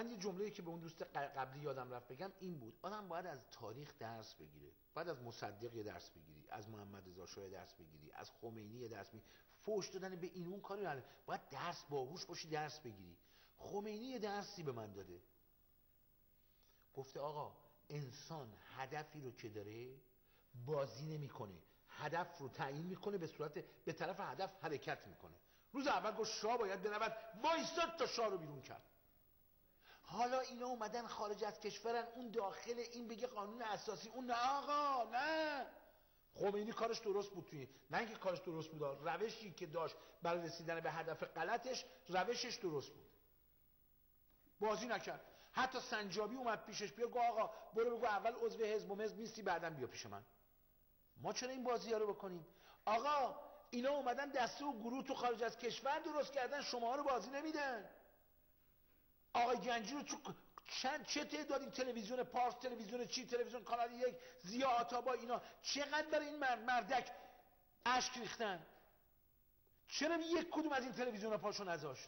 من یه جمله‌ای که به اون دوست قبلی یادم رفت بگم این بود: آدم باید از تاریخ درس بگیره، باید از مصدق یه درس بگیری، از محمد رضا شاه درس بگیری، از خمینی یه درس بگیری. فوش دادن به این اون کاری نداره، باید درس باهوش باشی، درس بگیری. خمینی یه درسی به من داده، گفته آقا انسان هدفی رو که داره بازی نمیکنه، هدف رو تعیین میکنه، به صورت به طرف هدف حرکت میکنه. روز اول گفت شاه باید برود، وایساد تا شاه رو بیرون کرد. حالا اینا اومدن خارج از کشورن، اون داخل این بگه قانون اساسی، اون نه آقا نه. خمینی کارش درست بود توی، نه اینکه کارش درست بود، روشی که داشت برای رسیدن به هدف غلطش روشش درست بود، بازی نکرد. حتی سنجابی اومد پیشش، بیا گو آقا برو بگو اول عضو حزب و مزد نیستی بعداً بیا پیش من. ما چرا این بازی ها رو بکنیم؟ آقا اینا اومدن دسته و گروه تو خارج از کشور درست کردن، شما رو بازی نمیدن. آقای گنجی رو تو چه تعدادی تلویزیون پارس، تلویزیون چی، تلویزیون کانال یک، ضیا آتابا، اینا چقدر برای این مردک اشک ریختن؟ چرا یک کدوم از این تلویزیون ها پاشو نذاشت؟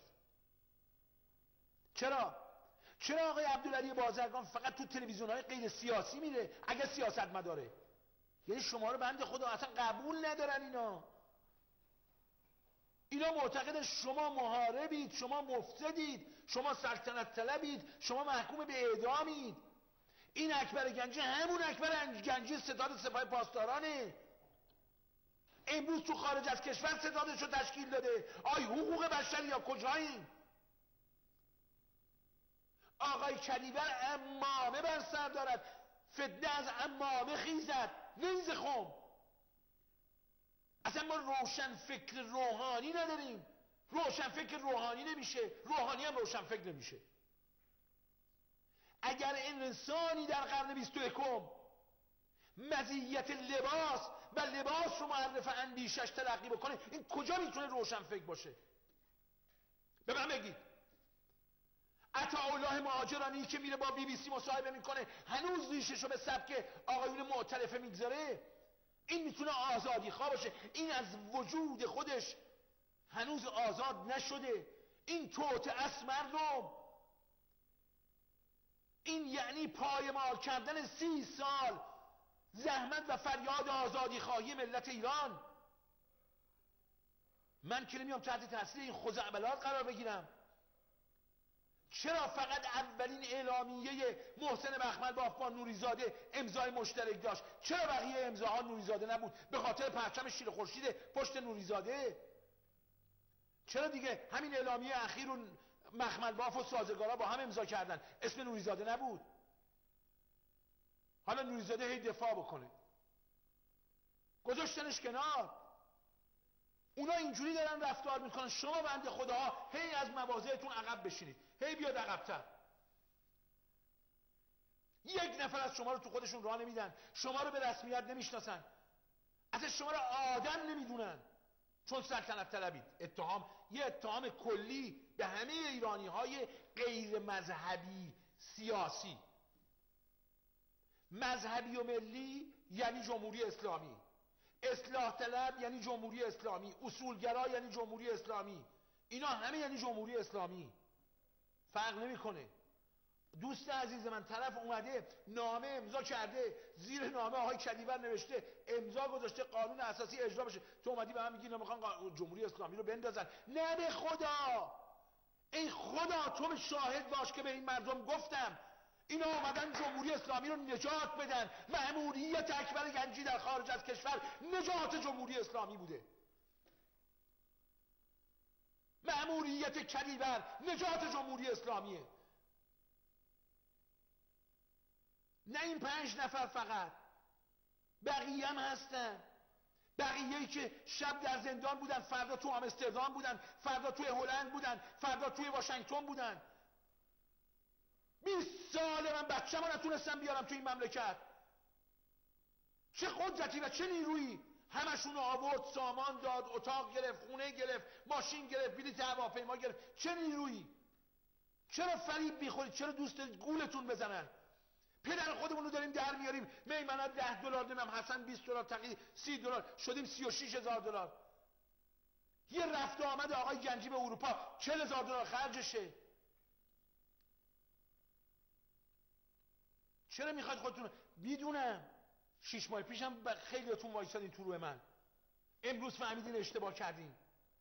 چرا آقای عبدالعلی بازرگان فقط تو تلویزیون های غیر سیاسی میره اگه سیاست مداره؟ یعنی شما رو بنده خدا اصلا قبول ندارن اینا معتقد شما محاربید، شما مفسدید، شما سلطنت طلبید، شما محکوم به اعدامید. این اکبر گنجی همون اکبر گنجی ستاد سپاه پاسدارانه. امروز تو خارج از کشور ستادش رو تشکیل داده. آی حقوق بشری یا کجاییم؟ آقای کلیور عمامه بر سر دارد، فتنه از عمامه خیزد نیز خم. اصلا ما روشن فکر روحانی نداریم. روشن فکر روحانی نمیشه، روحانی هم روشن فکر نمیشه. اگر انسانی در قرن 21 مزیت لباس و لباس رو معرف اندیشش تلقی بکنه، این کجا میتونه روشن فکر باشه؟ به من بگید. عطاالله مهاجرانی که میره با BBC مصاحبه میکنه هنوز ریششو به سبک آقایون معترفه میگذاره، این میتونه آزادی خواه باشه؟ این از وجود خودش هنوز آزاد نشده، این توطئه مردم. این یعنی پایمال کردن 30 سال زحمت و فریاد آزادی خواهی ملت ایران. من که نمیام تحت تاثیر این خزعبلات قرار بگیرم. چرا فقط اولین اعلامیه محسن بخملباف با نوریزاده امضای مشترک داشت؟ چرا بقیه امضاها نوریزاده نبود؟ به خاطر پرچم شیر خورشید پشت نوریزاده. چرا دیگه همین اعلامیه اخیر رو مخملباف و سازگارا با هم امضا کردن، اسم نوریزاده نبود؟ حالا نوریزاده هی دفاع بکنه، گذاشتنش کنار. اونا اینجوری دارن رفتار میکنن، شما بنده خداها هی از مواضعتون عقب بشینید، هی بیاد عقب‌تر. یک نفر از شما رو تو خودشون راه نمیدن، شما رو به رسمیت نمیشناسن، اصلا شما رو آدم نمیدونن، چون سلطنت طلبید. یه اتهام کلی به همه ایرانی های غیر مذهبی سیاسی. مذهبی و ملی یعنی جمهوری اسلامی، اصلاح طلب یعنی جمهوری اسلامی، اصولگرا یعنی جمهوری اسلامی، اینا همه یعنی جمهوری اسلامی، فرق نمیکنه. دوست عزیز من طرف اومده نامه امضا کرده، زیر نامه آقای کلیور نوشته امضا گذاشته قانون اساسی اجرا بشه، تو اومدی به من میگی نمیخوان جمهوری اسلامی رو بندازن. نه به خدا، ای خدا تو شاهد باش که به این مردم گفتم اینا اومدن جمهوری اسلامی رو نجات بدن. مأموریت اکبر گنجی در خارج از کشور نجات جمهوری اسلامی بوده، مأموریت کلیور نجات جمهوری اسلامیه. نه این 5 نفر فقط، بقیه هم هستن. بقیه‌ای که شب در زندان بودن، فردا تو آمستردام بودن، فردا توی هلند بودن، فردا توی واشنگتن بودن. 20 ساله من بچه‌مو نتونستم بیارم تو این مملکت. چه قدرتی و چه نیرویی همشون آورد، سامان داد، اتاق گرفت، خونه گرفت، ماشین گرفت، بلیط هواپیما گرفت. چه نیرویی؟ چرا فریب میخورید؟ چرا دوست گولتون بزنن؟ پدر خودمون رو داریم در میاریم، میمنت $10 دادم، حسن $20، تقی $30، شدیم $36,000. یه رفت و آمد آقای گنجی به اروپا $40,000 خرجشه. چرا میخواید خودتون میدونم 6 ماه پیشم خیلیاتون وایسادین تو روی من، امروز فهمیدین اشتباه کردین.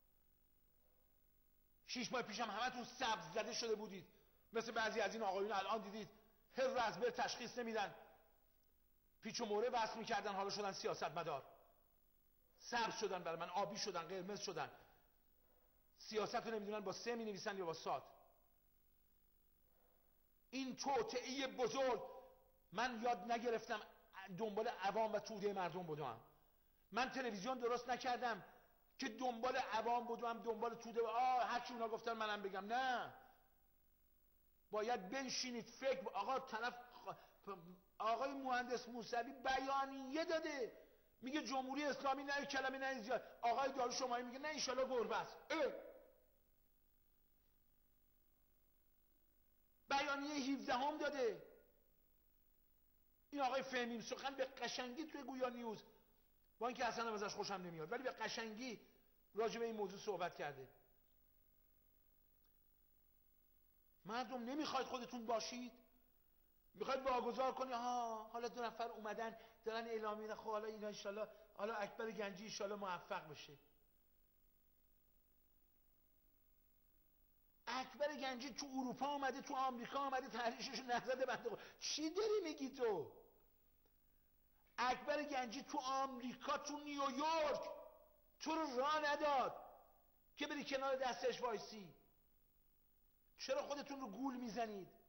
6 ماه پیشم همتون سبز زده شده بودید، مثل بعضی از این آقایون الان دیدید هر رزبر تشخیص نمیدن، پیچ و موره وصل میکردن، حالا شدن سیاستمدار، سبز شدن برای من، آبی شدن، قرمز شدن، سیاست رو نمیدونن با سه می نویسن یا با صاد. این توطئه بزرگ، من یاد نگرفتم دنبال عوام و توده مردم بودم. من تلویزیون درست نکردم که دنبال عوام بودم، دنبال توده هر کی اونا گفتن منم بگم. نه، باید بنشینید فکر. آقا طرف آقای مهندس موسوی بیانیه داده، میگه جمهوری اسلامی نه کلمه نه زیاد. آقای دارالشمایی میگه نه انشالله گربه است. بیانیه 17 هم داده. این آقای فهمیم سخن به قشنگی توی گویا نیوز، با اینکه اصلا ازش خوشم نمیاد، ولی به قشنگی راجع به این موضوع صحبت کرده. مردم نمیخواید خودتون باشید، میخواید واگذار کنی حالا 2 نفر اومدن دارن اعلام میدن، خب حالا اینا ان حالا اکبر گنجی ان موفق بشه. اکبر گنجی تو اروپا اومده، تو آمریکا اومده، تحریشش نزده بنده خدا. چی داری میگی تو؟ اکبر گنجی تو آمریکا، تو نیویورک تو رو راه نداد که بری کنار دستش وایسی. چرا خودتون رو گول میزنید؟